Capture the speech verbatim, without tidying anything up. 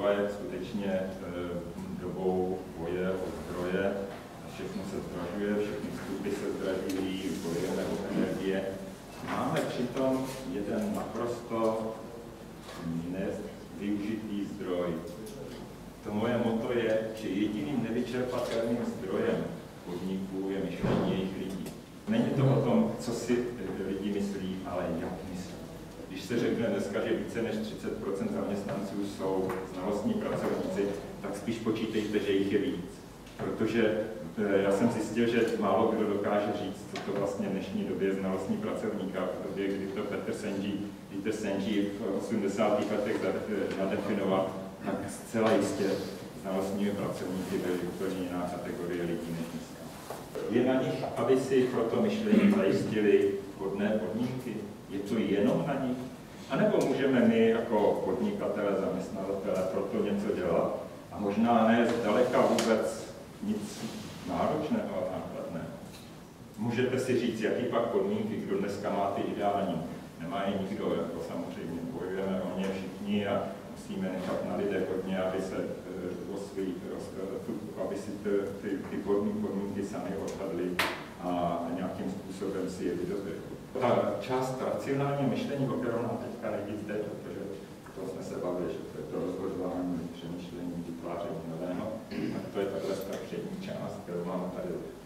doba je skutečně dobou boje o zdroje, všechno se zdražuje, všechny vstupy se zdražují, bojujeme o energie. Máme přitom jeden naprosto nevyužitý zdroj. To moje motto je, že jediným nevyčerpatelným zdrojem podniků je myšlení jejich lidí. Není to o tom, co si lidi myslí, ale jak myslí. Když se řekne dneska, že více než třicet procent zaměstnanců jsou znalostní pracovníci, tak spíš počítejte, že jich je víc. Protože já jsem zjistil, že málo kdo dokáže říct, co to vlastně v dnešní době je znalostní pracovník. A v době, kdy to Petr Senge, Peter Senge v osmdesátých letech nadefinoval, tak zcela jistě znalostními pracovníky byly úplně jiná kategorie lidí než dneska. Je na nich, aby si pro to myšlení zajistili vhodné podmínky? Je to jenom na nich? A nebo můžeme my jako podnikatele, zaměstnavatele pro to něco dělat? A možná ne zdaleka vůbec nic náročného a nákladného. Můžete si říct, jaký pak podmínky, kdo dneska má ty ideální? Nemá je nikdo, jako samozřejmě bojujeme o ně všichni a musíme nechat na lidé hodně, aby se o svý, aby si ty, ty, ty podmínky sami odhadli a nějakým způsobem si je vydobili. Ta část racionálního myšlení, o kterou nám teďka nejvíc jde, protože to jsme se bavili, že to je to rozhodování, přemýšlení, vytváření nového, tak to je takhle ta přední část, kterou máme tady